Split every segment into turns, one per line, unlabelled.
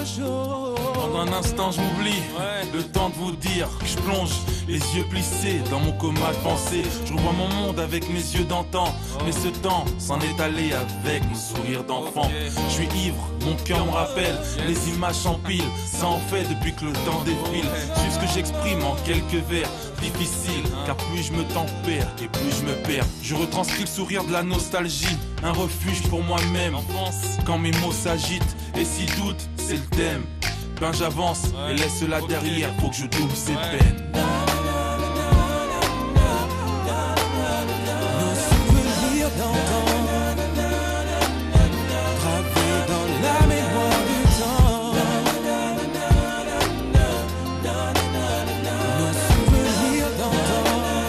Pendant un instant je m'oublie, le temps de vous dire que je plonge les yeux plissés dans mon coma de pensée. Je revois mon monde avec mes yeux d'antan, mais ce temps s'en est allé avec mon sourire d'enfant. Je suis ivre, mon cœur me rappelle, les images s'empilent, ça en fait depuis que le temps défile. Juste que j'exprime en quelques vers, difficile, car plus je me tempère et plus je me perds. Je retranscris le sourire de la nostalgie, un refuge pour moi-même quand mes mots s'agitent. Et si doute, c'est le thème, ben j'avance et laisse là derrière, faut que je double ces peines.
Nos souvenirs d'antan, gravés dans la mémoire du temps. Nos souvenirs d'antan,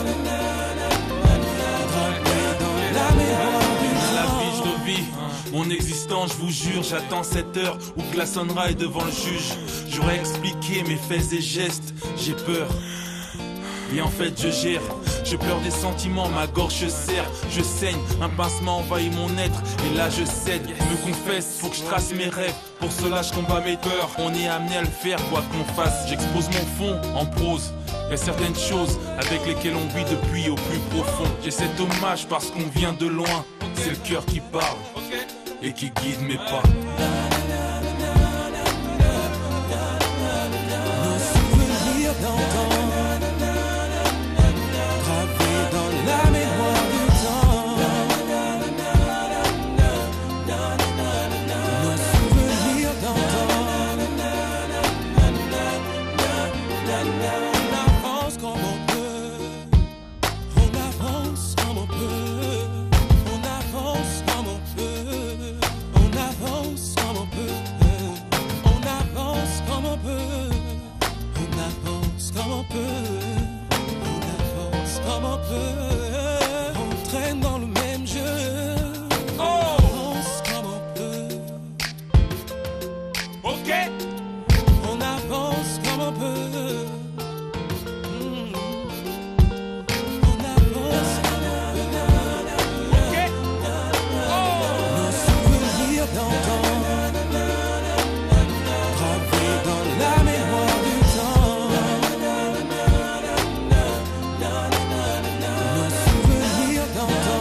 gravés dans la mémoire du temps.
La vie, je revis mon existence, je vous jure, j'attends cette heure où klaxonnera devant le juge. J'aurais expliqué mes faits et gestes, j'ai peur. Et en fait je gère, je pleure des sentiments, ma gorge se serre. Je saigne, un pincement envahit mon être. Et là je cède, me confesse, faut que je trace mes rêves. Pour cela je combats mes peurs, on est amené à le faire quoi qu'on fasse. J'expose mon fond en prose. Y a certaines choses avec lesquelles on vit depuis au plus profond. J'ai cet hommage parce qu'on vient de loin. C'est le cœur qui parle et qui guide mes pas.
Nos souvenirs d'antan, gravés dans la mémoire du temps. Nos souvenirs d'antan, on avance comme on peut, on avance comme on peut, on avance comme on peut, on avance comme on peut, on avance comme on peut, on avance comme on peut, on avance comme on peut, on traîne dans le même jeu, on avance comme on peut,
Ok.
on avance comme on peut. On avance comme on peut. Nos souvenirs d'antan, gravés dans la mémoire du temps. Nos souvenirs d'antan,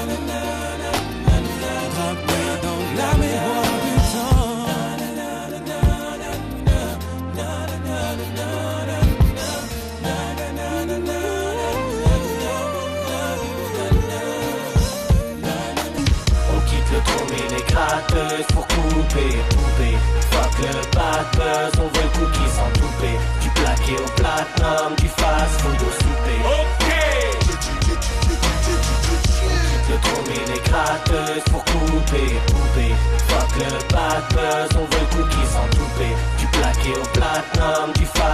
gravés dans la mémoire du temps.
On quitte le trône et les gratteuses pour couper, couper. Fuck le bad buzz, on veut le cookie sans touper. Du plaqué au platinum, du fast food au souper. Le trône et les gratteuses pour couper, couper. Fuck le bad buzz, on veut le cookie sans touper. Du plaqué au platinum, du fast